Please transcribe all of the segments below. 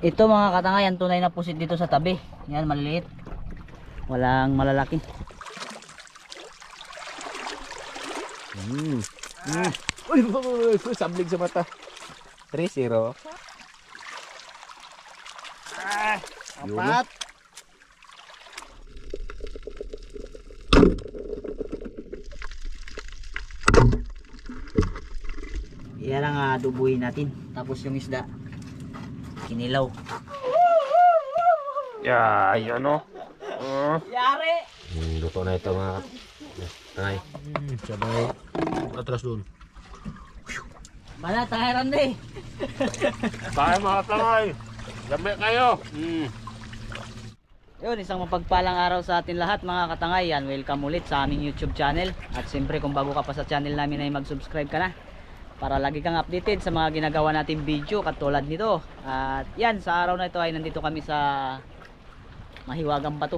Ito mga katangay, ang tunay na pusit dito sa tabi. Yan, maliliit. Walang malalaki. Uy, sablig sa mata. 3-0. Apat. Yan ang adubuhin natin. Tapos yung isda, kinilaw. Yan o. Yari! Luto na ito mga tangay. Sabay. Atras doon. Bala, tangiran na eh. Tayo mga tangay. Gabi kayo. Yun, isang mapagpalang araw sa atin lahat mga katangay. Yan, welcome ulit sa aming YouTube channel. At siyempre kung bago ka pa sa channel namin ay mag-subscribe ka na para lagi kang updated sa mga ginagawa nating video katulad nito. At yan, sa araw na ito ay nandito kami sa Mahiwagang Bato.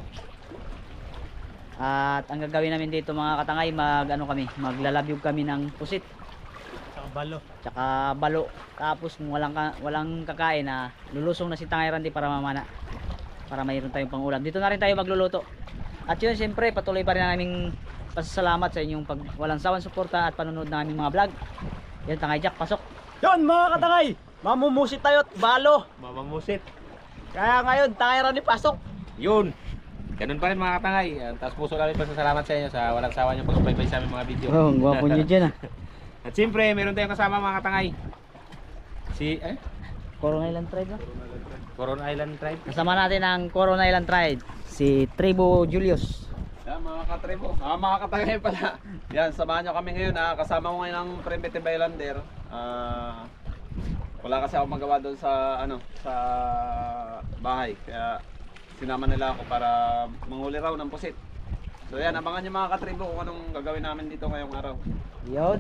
At ang gagawin namin dito mga katangay, maglalabyog kami ng pusit. Tsaka balo. Tapos kung walang kakain na lulusong na si Tangay Randy para mamana. Para mayroon tayong pangulam. Dito na rin tayo magluluto. At yun, siyempre patuloy pa rin naming pasasalamat sa inyong walang sawang suporta at panonood ng aming mga vlog. Yan, Tangay Jack, pasok. Yun mga katangay, mamumusit tayo at balo. Mamamusit. Kaya ngayon, Tangay Randy pasok. Yun. Ganun pa rin mga katangay. Tapos puso namin pasasalamat sa inyo sa walang sawa nyo pagsubaybay sa aming mga video. Oh, ang gwapo nyo dyan ah. At siyempre, meron tayong kasama mga katangay. Si, Coron Island Tribe no? Coron Island Tribe. Kasama natin ang Coron Island Tribe, si Tribo Julius. Yan mga katribo, mga katangay pala. Yan, samahan nyo kami ngayon. Kasama ko ngayon ang Primitive Islander. Wala kasi ako magawa doon sa sa bahay. Kaya sinama nila ako para manghuli raw ng pusit. So yan, abangan nyo mga katribo kung anong gagawin namin dito ngayong araw. Yun.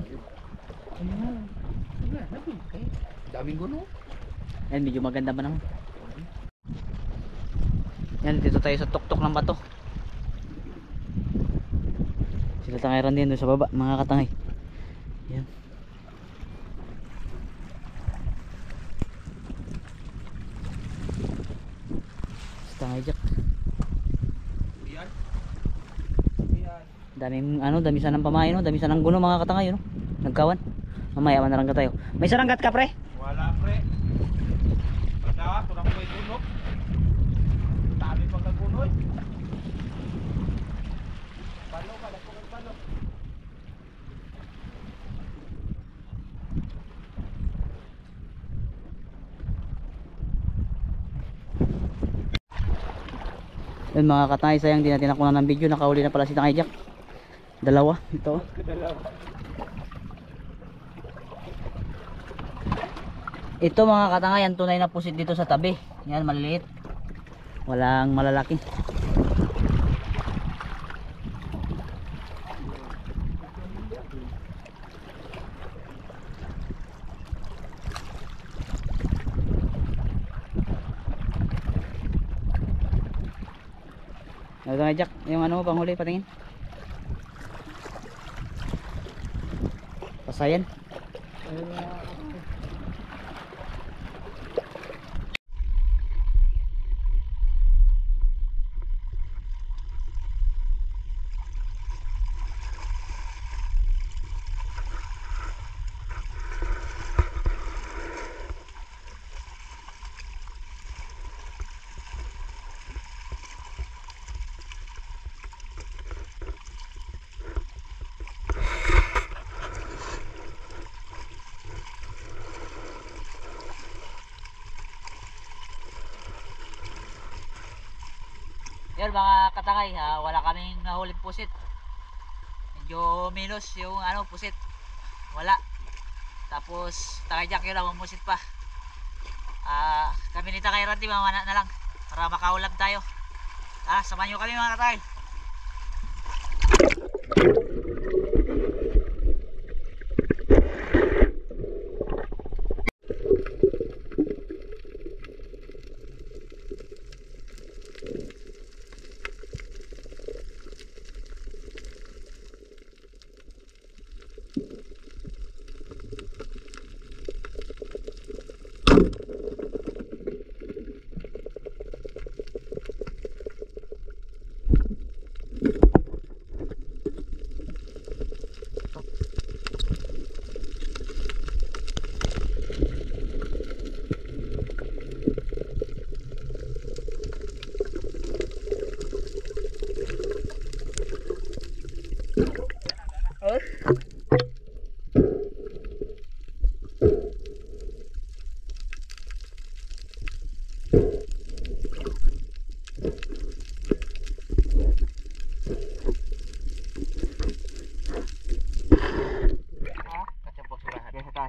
Daming guno. Yan, medyo maganda ba naman. Yan, dito tayo sa tuktok ng bato. Sila Tangay Randy doon sa baba, mga katangay. Yan. Sa Tangay Jack. Daming dami sanang pamain, dami sanang guno mga katangay, no? Nagkawan. Mamaya manarangga tayo. May saranggat ka pre? Wala pre. Pagka, turang ko itunog. Tabi pagkagunoy. Palo ka, dako kang palo. Yun mga katangay, sayang di natin nakuha ng video. Nakahuli na pala si Tangay Jack. Dalawa, ito. Ito mga katangay, ang tunay na pusit dito sa tabi. Yan, maliliit. Walang malalaki. Tangay Jack, yung panghuli, patingin. Pasayan. Yan mga katangay, wala kaming nahuling pusit. Medyo minus yung pusit. Wala. Tapos Tangay Jack yun lang pusit pa. Kami ni Tangay Randy mamana na lang para makaulam tayo. Samahan nyo kami mga katangay. Kacampok surahan. Biasa tayo.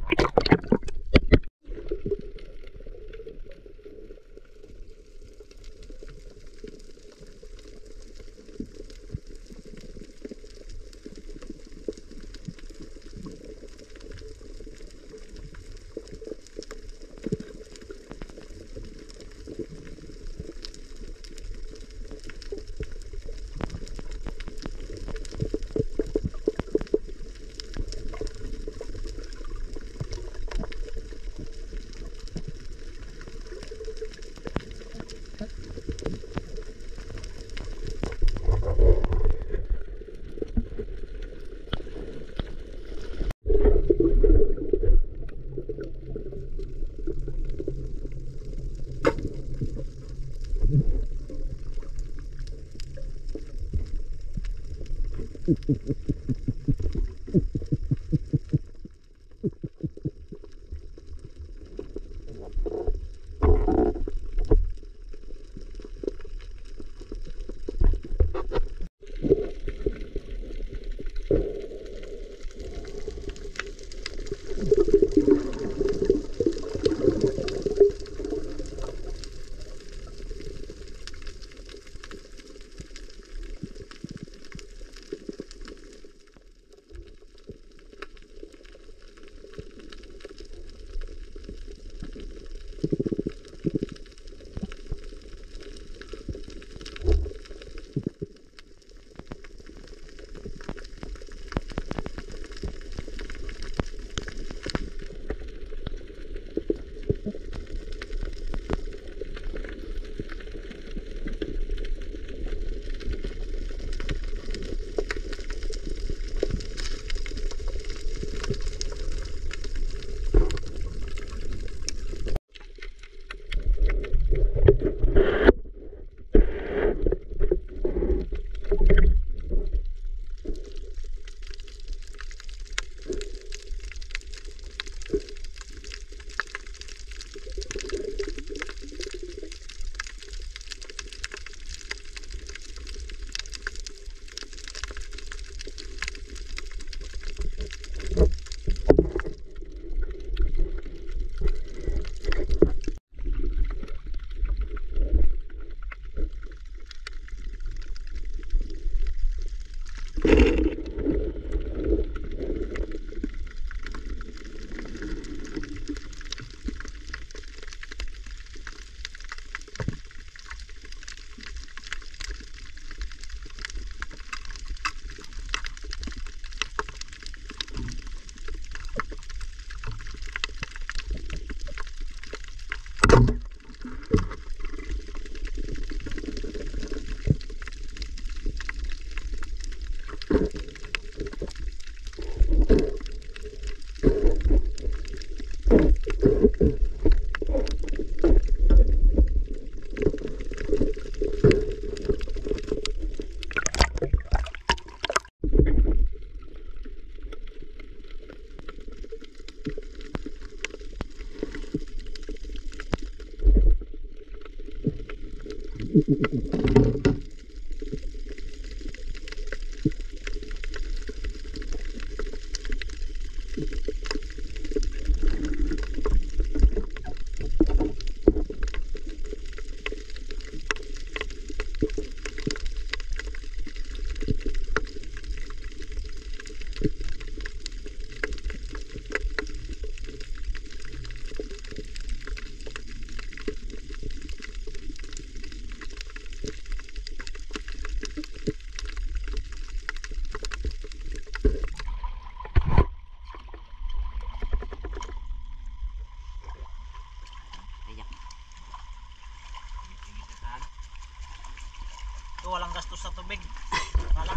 Ito walang gastos sa tubig. Wala.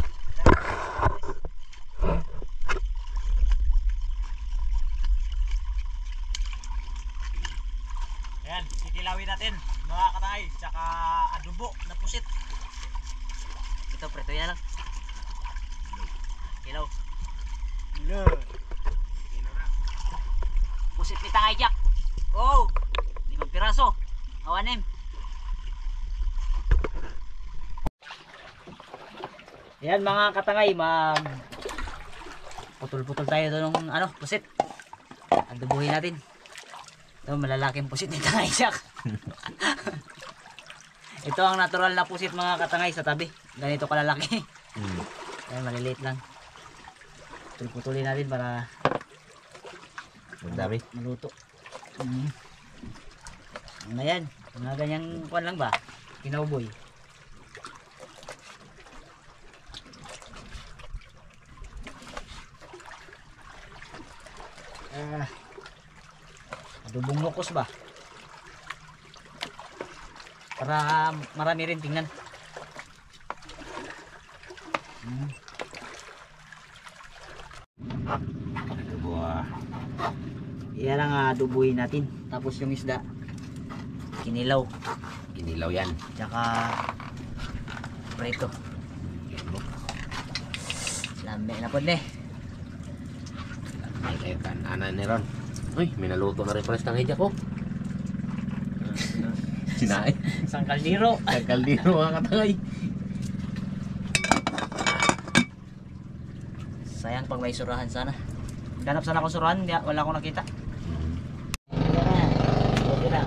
Ayan, kikilawin natin mga katay, tsaka adobo na pusit. Ito, preto yan lang. Kilaw. Hello. Pusit ni Tangay Jack. Oh, 5 piraso. Awanim. Yan mga katangay, putol-putol tayo doon ng ano, pusit. Adubuhin natin. Ito malalaking pusit ni Tangay Jack. Ito ang natural na pusit mga katangay sa tabi. Ganito kalalaki. Ay, maliliit lang. Putulin natin para Ang dami. maluto. Ano na yan? Mga ganyang kuwan lang ba? Kinauboy. Adobong lukos ba? Para marami rin tingnan. Wah. Yan ang adubuhin natin. Tapos yung isda, kinilaw. Ginilaw yan. Tsaka prito. Lami na po ne. Ay, kayo kanan ni Ron. Uy, may naluto na rin pala sa tangay dyan ko. Sinain. Isang kaldero. Ang kaldero mga katangay. Sayang pag may surahan sana. Ganap sana akong surahan, wala akong nakita. Yan na. Okay na.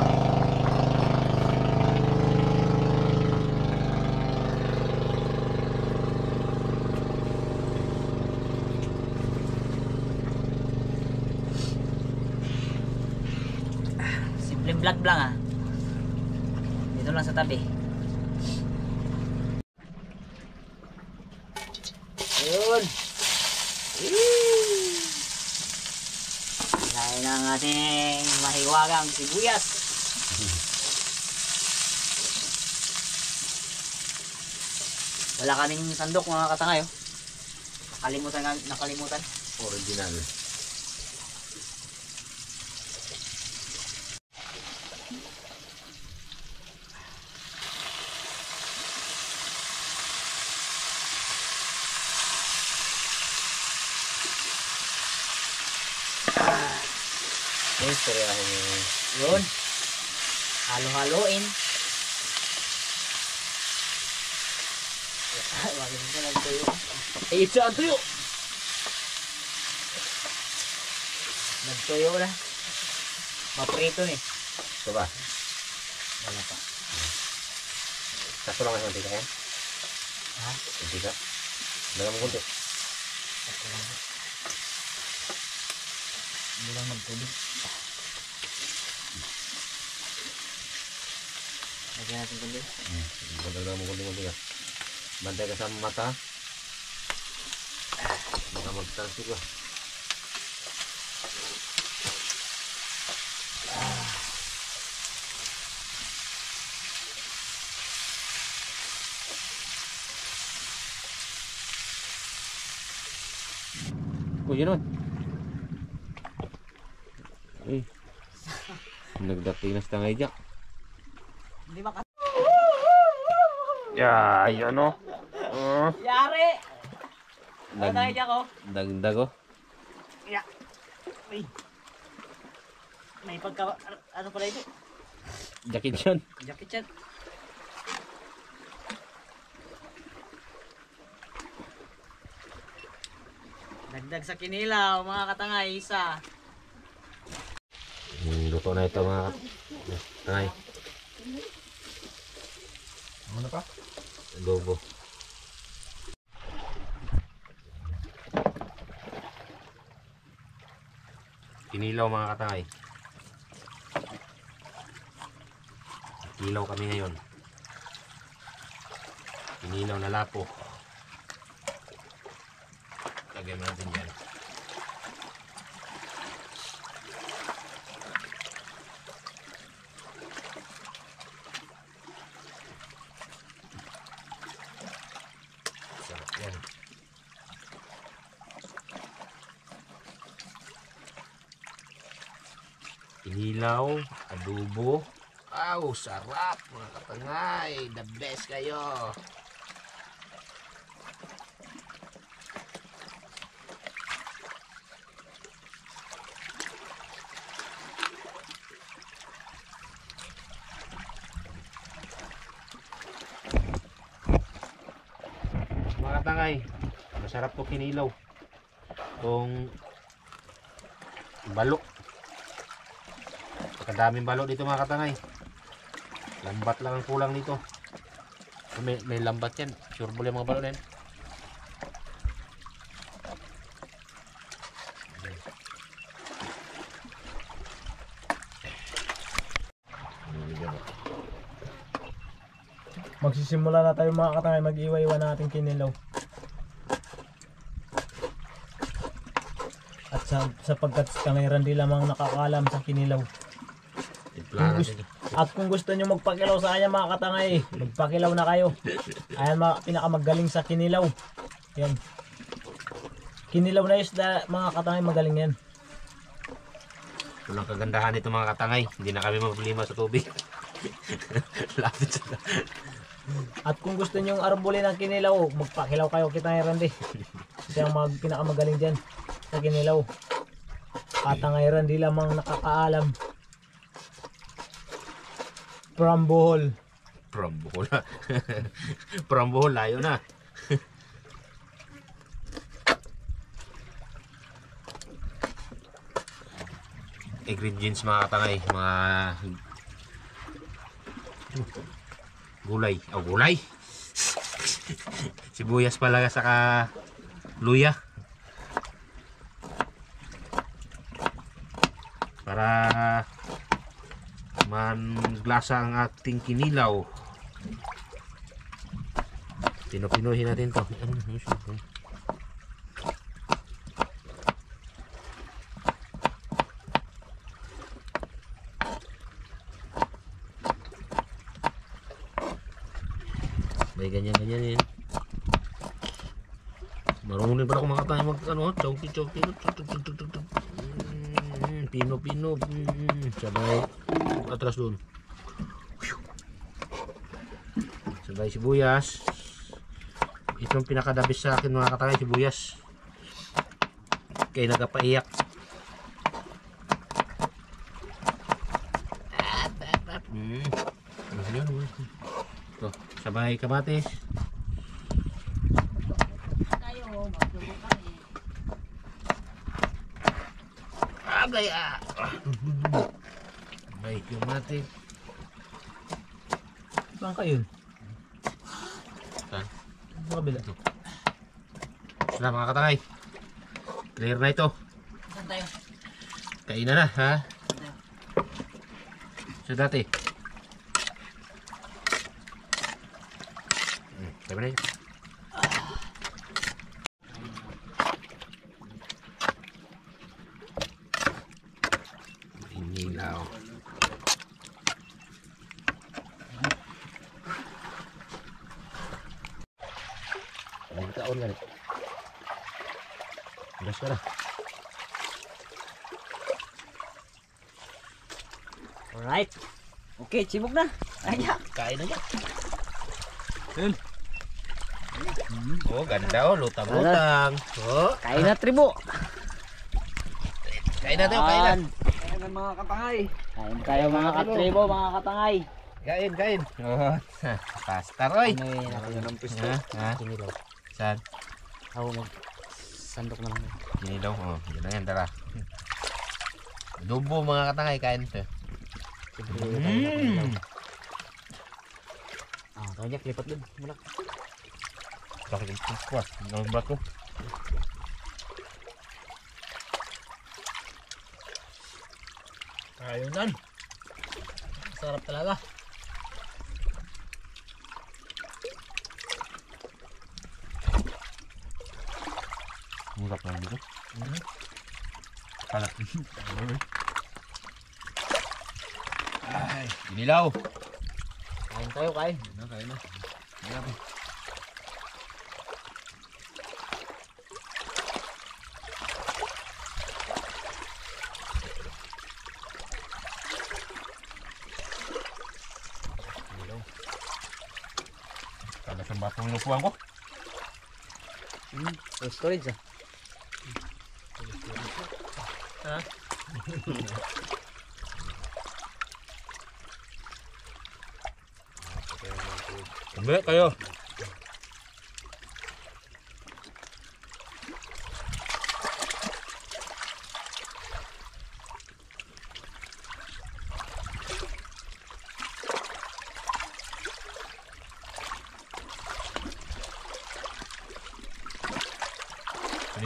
Simpleng vlog lang ah. Dito lang sa tabi. Ayun. Lain ang ating mahiwagang sibuyas. Wala kaming sandok mga katangay. Oh. Nakalimutan. Original. Yes, pero ako Yun. Halo-haloin. Wag mo lang tuyo. Isa ang tuyo. Nagtuyo na. Maprito ni. Ito ba? Wala pa. Kaso lang ang mantika yan? Ha? Mantika? Dagang mo kunti. Hindi lang magtubig. Lagyan natin kundi. Dagang mo kunti mantika. Bantay ka sa mata. Baka magtansik ba? Oh, yun nun. Eh. Nagdating na sa tangay dyan. Hindi maka... Yeah, yun o. Yari! Ano tayo dyan ko? Dagdag o. Yeah. Uy. May pagka... Ano pala ito? Jacket yun. Jacket yan. Dagdag sa kinilaw, mga katangay, isa. Luto na ito mga tangay. Ano pa? Adobo. Kinilaw mga katangay. Kinilaw kami ngayon. Kinilaw na lapo. Lagyan mo natin dyan. Sarap yan. Kinilaw, adobo. Aw, sarap mga katangay. The best kayo. katangay. Masarap to kinilaw. Itong balo. Kadaming balo dito mga katangay. Lambat lang ang kulang dito. May lambat yan. Sure ball yung mga balo na yan. Magsisimula na tayo mga katangay, mag-iwa-iwa natin kinilaw. At sapagkat kangiran di lamang nakakaalam sa kinilaw. At kung gusto nyo magpakilaw sa kanya mga katangay, magpakilaw na kayo. Ayan pinakamagaling sa kinilaw. Yan. Kinilaw na isda mga katangay, magaling yan. Ito lang kagandahan nito mga katangay. Hindi na kami mablima sa tubig. Lapit sa... At kung gusto nyo yung arbulin ng kinilaw, magpakilaw kayo kita ng Randy. Siya ang pinakamagaling dyan sa kinilaw. Katangay Randy lamang nakakaalam. From Bohol. From Bohol. From Bohol, layo na. Ingredients mga katangay, mga gulay. Oh, gulay. Sibuyas pala saka luya. Para manglasa ang ating kinilaw. Pinoy natin to. May ganyan-ganyan yan. Marunong din pala kung mga tayo chowki. Pino. Sabay atras doon. Sabay sibuyas. Ito ang pinakadabis sa akin mga katangay, sibuyas. Kaya nagapaiyak. Ito, sabay kamatis. Abay May kamatis. Saan kayo? Saan? Sa kabila. Wala mga katangay. Clear na ito. Saan tayo? Kainan na ha. So dati. Sabi na yun. Inilaw. Nagkaon nga rin. Ulas ka na. Alright. Okay, chibog na. Ayan. Kain na dyan. Oh, ganda oh. Lutang-lutang. Oh, Kain na, tribo. kain na tayo, kain na. Ayan ang mga katangay. Kain tayo mga katribo, mga katangay. Kain. Oh, pasta roy. Ano yun? Ayan ang pisto. Ha? Kinilaw. Saan? Ako sandok na lang. Kinilaw. Oh, yun na yan, tara. Adobo mga katangay, kain ito. Tayo niya, lipat din. Mulak. Bakit yung squash? Ang bato. Ayun. Sarap talaga. Murap lang dito. Kala. Ay, inilaw. Kain tayo, kain. Kain na. Kada sa batong lupuan ko. Storage ah. Ha? Hindi kayo.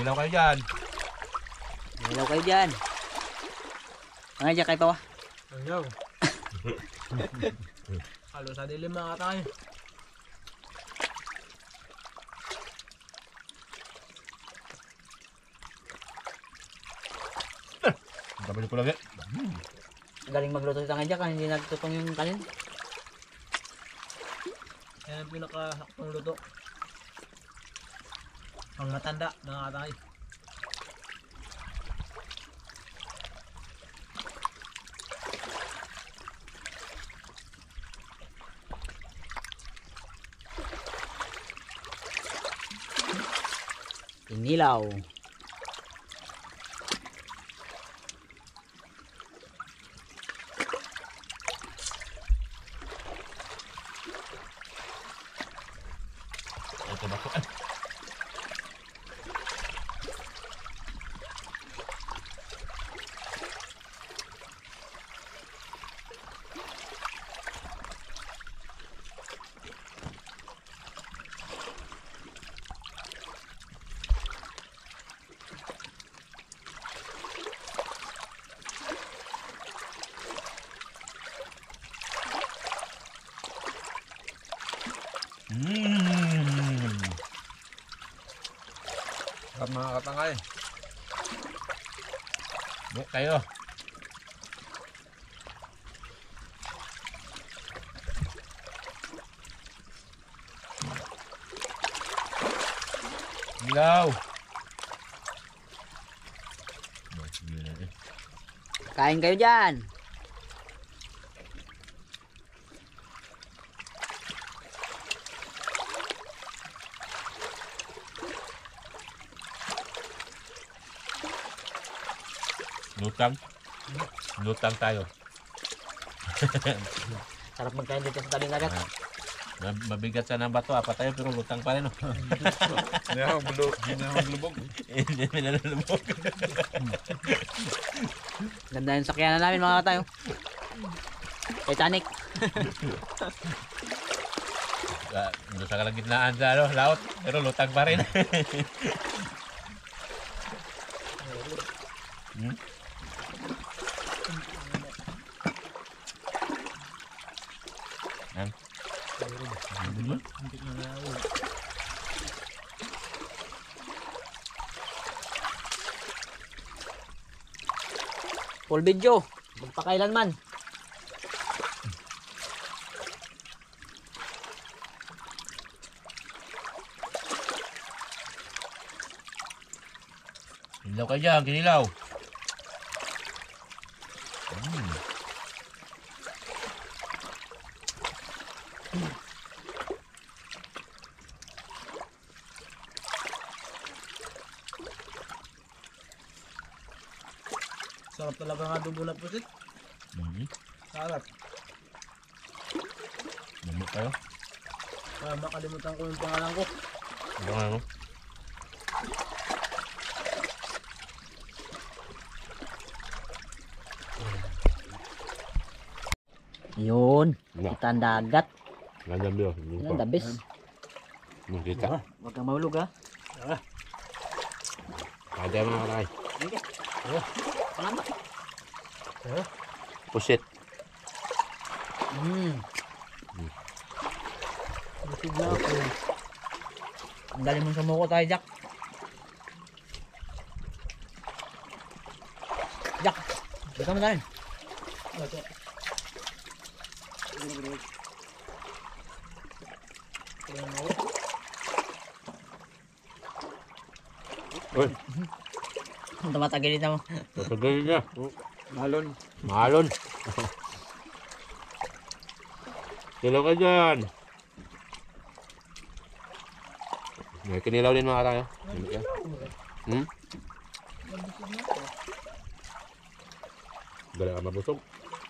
Kinilaw kayo dyan. Hello kayo dyan. Mga dyan kayo pa wa. Ayaw. Halo sa dilim mga katangay. Babalik ko lagi. Galing magluto si Tangay dyan, hindi nagtutong yung kanin. Yan ang pinakasaktong luto. Pang matanda mga katangay. Inilaw. Ito ba ko? Sarap mga katangay. Buk kayo. Ilaw. Kain kayo dyan. Lutang. Lutang tayo. Sarap magkain dito sa tabing dagat. Mabigat sa ng bato, apat tayo pero lutang pa rin. Oh. Hindi ako maglubog. Hindi na nalulubog. Ganda yung sakyanan namin mga katayo. Titanic. Doon sa kalagitnaan sa ano, laot, pero lutang pa rin. Yan. Full video. Magpakailanman. Kinilaw kayo dyan, kinilaw. Sarap talaga ng adobo na pusit. Sarap. Bumuk kayo. Makalimutan ko yung pangalan ko. Ano nga no? Yun. Wala. Kita ang dagat. Ganyan biyo. Yan, the best. Kita. Huwag kang mahulog ha. Ada mga karay. Pangan. Pusit. Busog na ako. Ang dali mong sumuko tayo, Jack. Jack. Dito mo tayo. Okay. Uy, Tumatagilid na mo. tatagay niya. Malon. Malon. Kilo ka dyan. May kinilaw din mga tayo. Dala ka mabusog.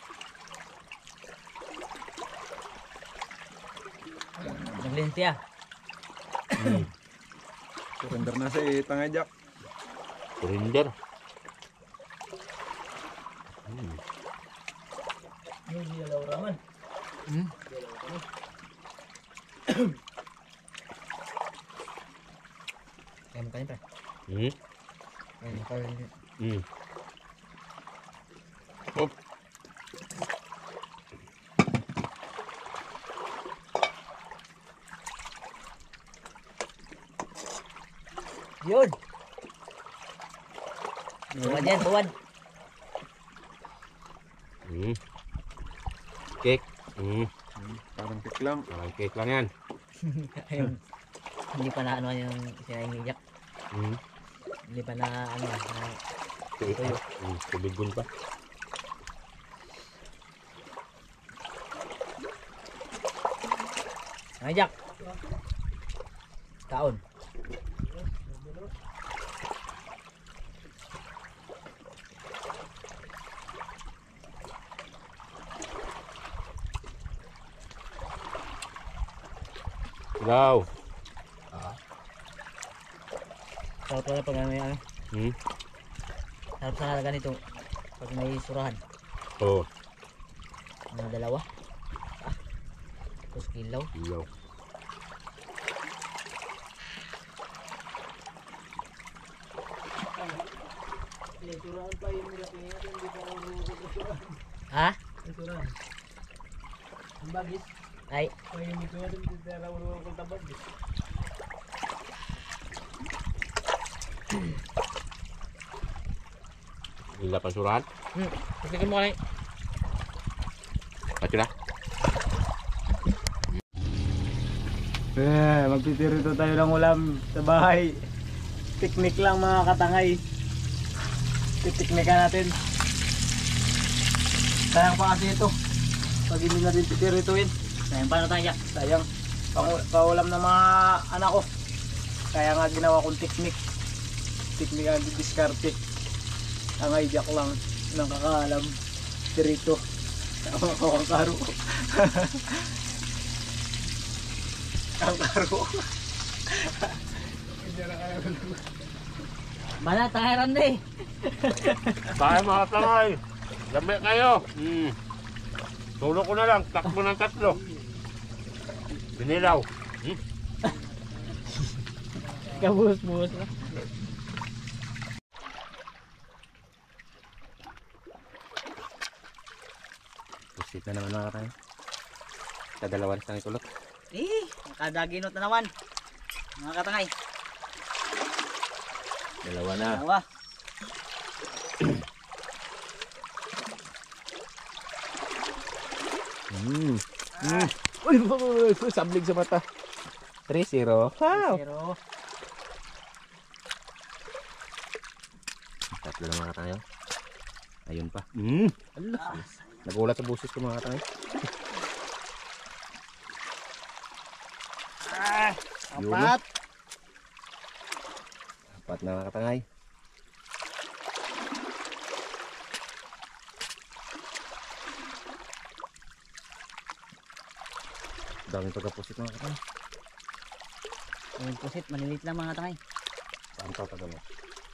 Naglinsya. Surrender na si Tangay Jack. Surrender. Yung dialaw raman. Kaya mo kanin, pre. Hmm. Ayun, parang Hmm. Op. yun. Tuwad yan, tuwad. Hmm. Cake. Hmm. Parang tik lang. Parang cake lang yan. Ayun. Hindi pa na ano yung sinaingiyak. Hmm. Hindi pa na ano na Tuyo. Hmm. Tubigon pa. Ay, Jack. Taon. Daw. Sarap pala pag may ano. Hmm. Sarap sana ganito. Pag may surahan. Oh. Mga dalawa. Tapos kilaw. Ilaw. Turahan pa yung nilapin natin, hindi pa ako nilapin. Ha? Turahan. Ang bagis. Ay. Kaya hindi ko natin titira ulo ko tabag. Ila pasurahan. Tignan mo kanay. Pati na. Magtitirito tayo ng ulam sa bahay. Picnic lang mga katangay. Pipiknikan natin. Sayang pa kasi ito. Pag hindi natin titirituin. Sayang paano tayo, Jack? Sayang. Paulam ng mga anak ko. Kaya nga ginawa kong picnic. Picnic ang diskarte. Ang hijack lang ng kakaalam. Tirito. Tama ko ang karo. Ang karo. Bala, tangaran na eh. Tayo mga tangay. Dami kayo. Hmm. Tulog ko na lang. Takbo ng 3. Binilaw. Hmm. Kabuhos-buhos na. Pusit na naman mga tayo. Kadalawan sa itulog. Kadaginot na naman. Mga katangay. Dalawa na. Dalawa. Hmm. Hmm. Uy, sablig sa mata. 3-0. Wow. Pero, Tatlo na mga tayo. Ayun pa. Hmm. Nagulat sa busis ko mga tayo. Apat. Apat na mga katangay. Daming pagkapusit mga katangay. yung pusit, malilit lang mga katangay. Saan pa taga mo?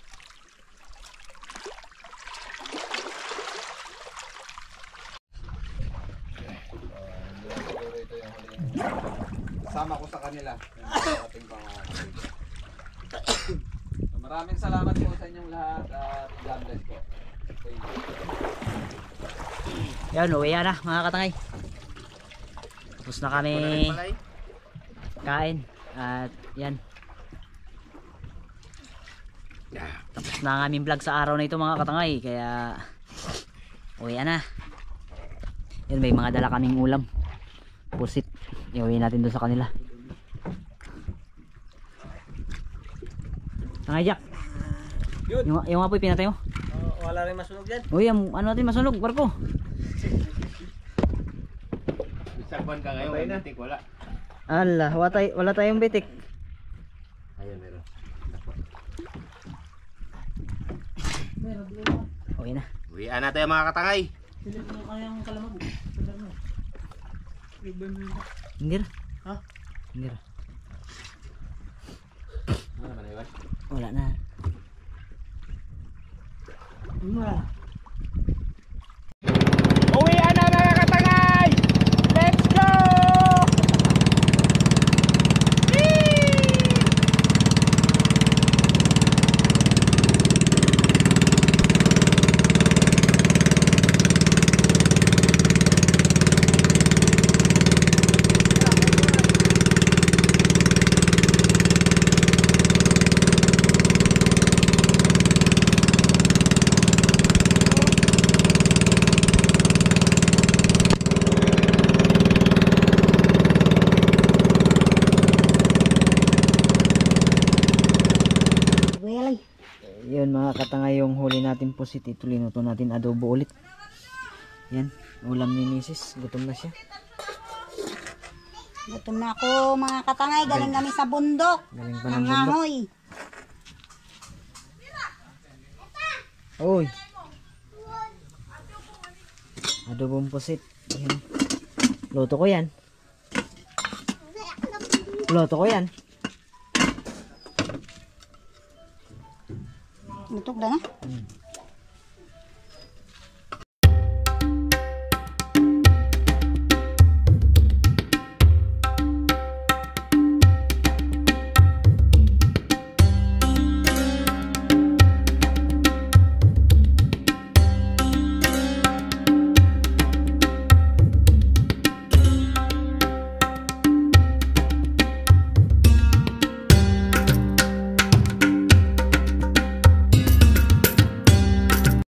Kasama ko sa kanila. Yung ating pang- Maraming salamat po sa inyong lahat at God bless po. Thank you. Yan, uwi na mga katangay. Tapos na kami kain. At yan. Tapos na ang aming vlog sa araw na ito mga katangay. Kaya uwi na. Yan, may mga dala kaming ulam. Pusit. Iuwi natin doon sa kanila. Tangay, Jack. Yung apoy pinatay mo. Wala rin masunog dyan. Uy, ano natin masunog, barko. Isagban ka ngayon. Bitik wala. Ala, wala tayong bitik. Ayun meron. Uwi na. Uwian na tayo mga katangay. Hindi ra. Ha? Hindi ra. Ano naman Iwan? Wala na. Uwian na mga katangay! Let's go! huli natin pusit. Ito linuto natin adobo ulit. Yan, ulam ni Mrs. Gutom na siya. Gutom na ako mga katangay. Galing kami sa bundok. Galing pa ng bundok. Nangangoy. Uy. Adobong pusit. Yan. Luto ko yan. Luto ko yan. Lutok na na.